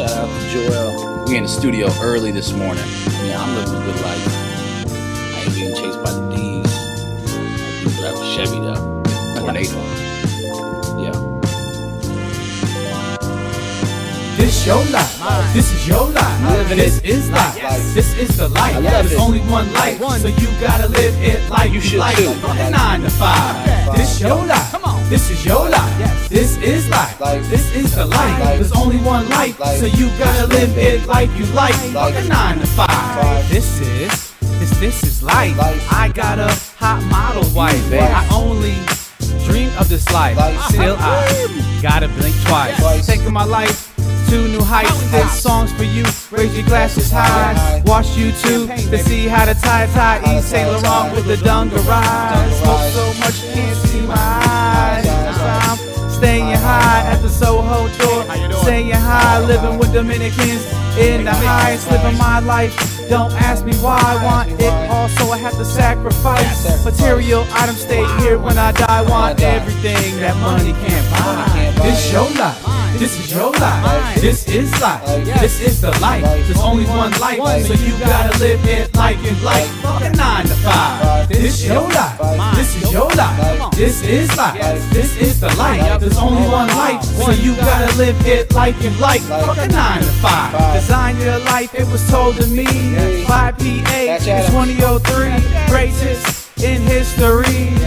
Shout out to Joel. We in the studio early this morning. Yeah, I'm living a good life. I ain't being chased by the D's. People have a Chevy though. Or an 8. Yeah. This your life. This is your life. This is life. This is the life. There's only one life, so you gotta live it like you should too. 9 to 5. This your life. This is your life. This is life. This is the life. There's only one life, so you gotta live it like you like. 9 to 5. This is life. I got a hot model wife. I only dream of this life. Still I gotta blink twice. Taking my life to new heights. This song's for you. Raise your glasses high. Watch YouTube to see how to tie eat Saint Laurent with the dungaree. Smoke so much you can't see my eyes. I'm staying high at the Soho door. Staying high, living with Dominicans in the heights, living my life. Don't ask me why I want it all, so I have to sacrifice. Material items stay here when I die. Want everything that money can't buy. This your life. This is your life. This is life. This is the life. There's only one life, so you gotta live it like you like. 9 to 5. This your life. This is your life. This is life. This is the life. There's only one life, so you gotta live it like you like. 9 to 5. Design your life, it was told to me by PA 2003. Greatest in history.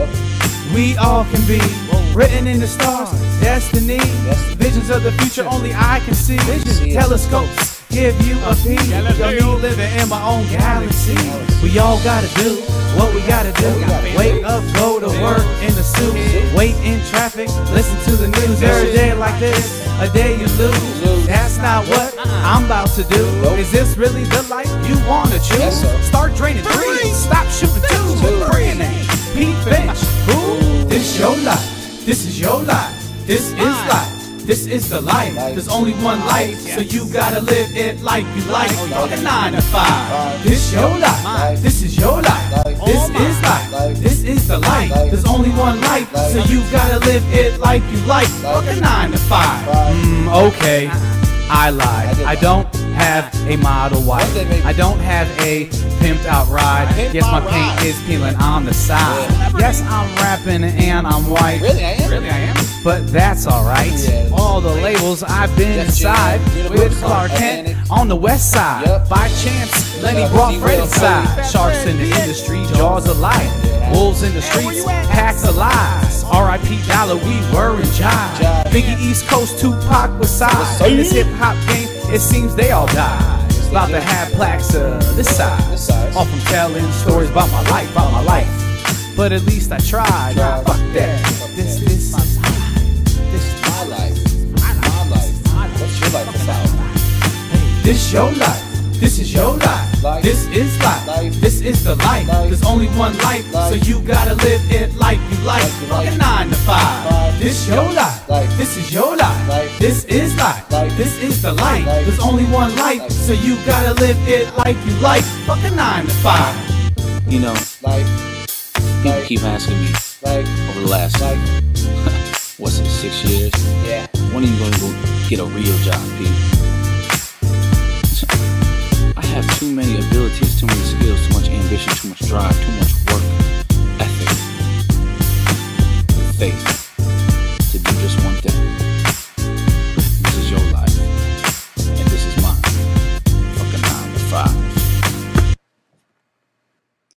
We all can be written in the stars, destiny. Visions of the future only I can see. Telescopes give you a peek. Yo, me living in my own galaxy. We all gotta do what we gotta do. Wake up, go to work in the suit. Wait in traffic, listen to the news. Every day like this, a day you lose. That's not what I'm about to do. Is this really the life you wanna choose? Start draining 3, stop shooting 2. Praying Pete Finch. This your life. This is your life. This is life. This is the life. There's only one life, so you gotta live it like you like. 9 to 5. This your life. This is your life. This is life. This is the life. There's only one life, so you gotta live it like you like. 9 to 5. Okay, I lied. I don't have a model wife. I don't have a pimped out ride. Yes, my paint is peeling on the side. Yes, I'm rapping and I'm white. Really, I am. But that's alright. All the labels I've been inside with Clark Kent on the west side. By chance, Lenny brought Fred inside. Sharks in the industry, jaws of life. Wolves in the streets, packs of lies. R.I.P. Dollar, we were in jive. Biggie East Coast, Tupac was side. In this hip hop game, it seems they all die. About to have plaques this side. All from telling stories about my life, But at least I tried. Fuck that. This is My life. My life. What's your life about? This your life. This is your life. This is life. This is the life. There's only one life, so you gotta live it like you like. 9 to 5. This your life. This is your life. This is life. This is the life. There's only one life, so you gotta live it like you like. 9 to 5. You know, people keep asking me over the last, what's it, 6 years? When are you gonna go get a real job, Pete? I have too many abilities, too many skills, too much ambition, too much drive, too much work ethic, faith.